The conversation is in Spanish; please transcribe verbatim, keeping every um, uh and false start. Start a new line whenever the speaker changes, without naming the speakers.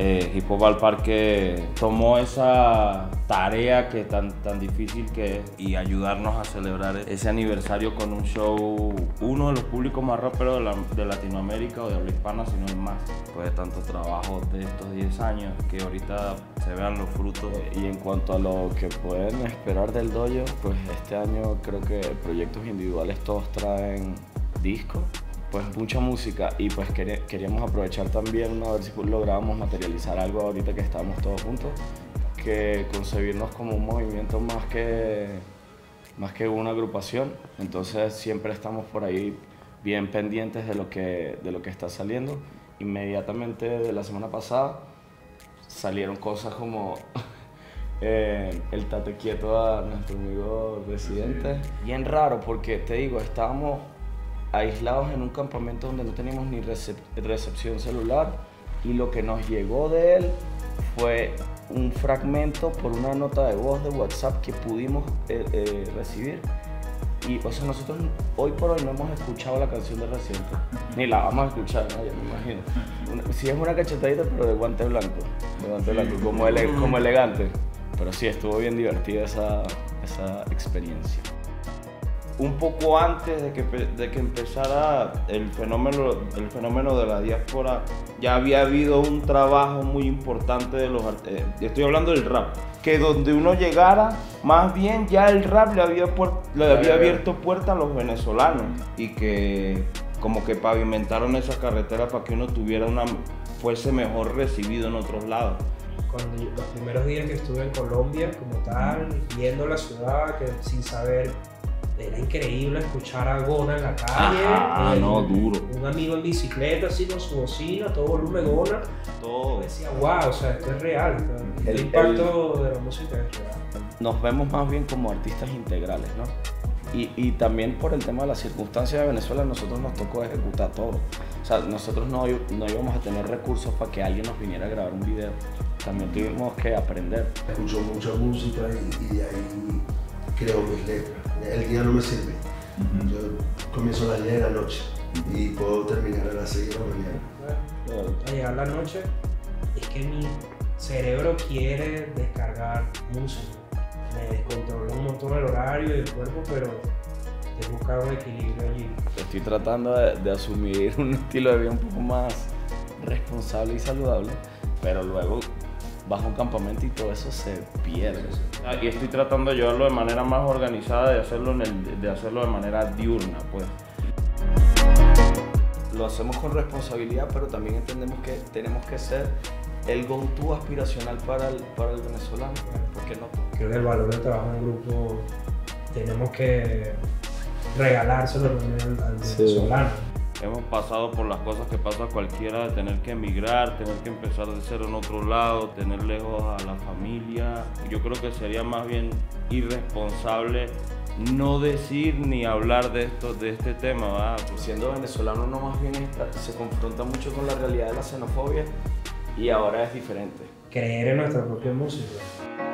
Eh, Hip Hop al Parque tomó esa tarea que tan, tan difícil que es y ayudarnos a celebrar ese aniversario con un show, uno de los públicos más raperos de, la, de Latinoamérica o de habla hispana, sino el más. Después de tanto trabajo de estos diez años, que ahorita se vean los frutos.
Y en cuanto a lo que pueden esperar del dojo, pues este año creo que proyectos individuales todos traen discos, pues mucha música, y pues queríamos aprovechar también a ver si lográbamos materializar algo ahorita que estamos todos juntos, que concebirnos como un movimiento más que, más que una agrupación. Entonces siempre estamos por ahí bien pendientes de lo que, de lo que está saliendo. Inmediatamente de la semana pasada salieron cosas como eh, el tate quieto a nuestro amigo Residente. Bien raro porque te digo, estábamos aislados en un campamento donde no teníamos ni recep recepción celular, y lo que nos llegó de él fue un fragmento por una nota de voz de WhatsApp que pudimos eh, eh, recibir. Y o sea, nosotros hoy por hoy no hemos escuchado la canción de Residente, ni la vamos a escuchar, ¿no? Ya me imagino. Una, sí, es una cachetadita, pero de guante blanco, de guante blanco, como, ele como elegante. Pero sí, estuvo bien divertida esa, esa experiencia.
Un poco antes de que, de que empezara el fenómeno, el fenómeno de la diáspora, ya había habido un trabajo muy importante de los eh, estoy hablando del rap, que donde uno llegara, más bien ya el rap le había, le había abierto puertas a los venezolanos, y que como que pavimentaron esa carretera para que uno tuviera una, fuese mejor recibido en otros lados.
Cuando yo, los primeros días que estuve en Colombia como tal, viendo la ciudad, que sin saber, era increíble escuchar a Gona en la calle.
Ah,
eh,
no, duro.
Un amigo en bicicleta, así con su bocina, todo volumen Gona.
Todo.
Decía, wow, o sea, esto es real. El, el impacto el, de la música es real.
Nos vemos más bien como artistas integrales, ¿no? Y, y también por el tema de las circunstancias de Venezuela, nosotros nos tocó ejecutar todo. O sea, nosotros no, no íbamos a tener recursos para que alguien nos viniera a grabar un video. También tuvimos que aprender.
Escucho mucha música y, y de ahí creo mis letras. El día no me sirve. Uh-huh. Yo comienzo a las diez de la noche y puedo terminar a las seis de la mañana.
Bueno, al llegar la noche, es que mi cerebro quiere descargar música. Me descontrola un montón el horario y el cuerpo, pero he buscado un equilibrio allí.
Estoy tratando de, de asumir un estilo de vida un poco más responsable y saludable, pero luego bajo un campamento y todo eso se pierde.
Y estoy tratando de llevarlo de manera más organizada, de hacerlo, en el, de hacerlo de manera diurna, pues.
Lo hacemos con responsabilidad, pero también entendemos que tenemos que ser el go-to aspiracional para el, para el venezolano. ¿Por qué no?
Creo que el valor del trabajo en grupo tenemos que regalárselo también al, al
sí.
venezolano.
Hemos pasado por las cosas que pasa cualquiera, de tener que emigrar, tener que empezar de cero en otro lado, tener lejos a la familia. Yo creo que sería más bien irresponsable no decir ni hablar de esto, de este tema, ¿verdad?
Siendo venezolano, uno más bien está, se confronta mucho con la realidad de la xenofobia, y ahora es diferente.
Creer en nuestra propia música.